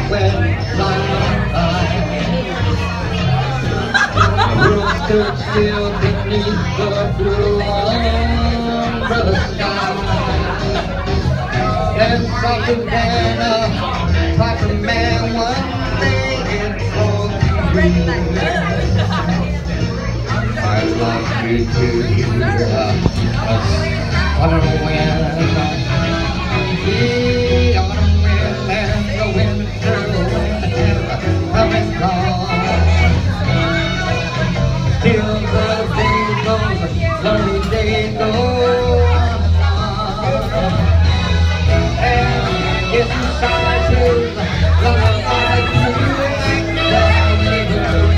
wet lullaby. The world stood still beneath the blue umbrella sky. And softer than a proper man, one day it broke through. I'd like you to hear a summer wind, the autumn wind and the winter wind have come and gone. Still the days go, lonely days go on. And it's inside his lullaby through the neighborhood.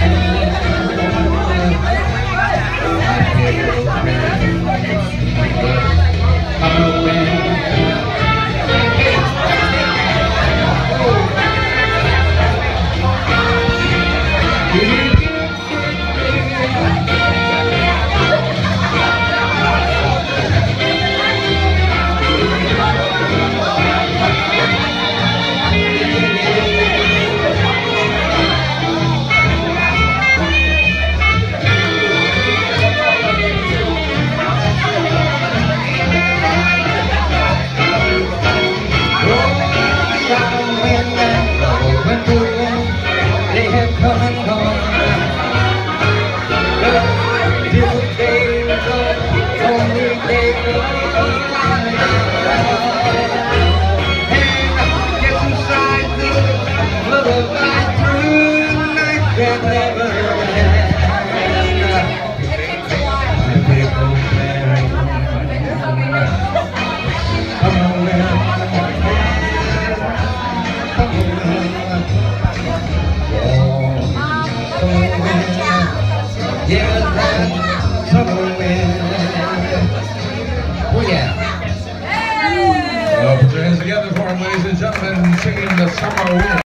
Put your hands together for him, ladies and gentlemen, singing the summer wind.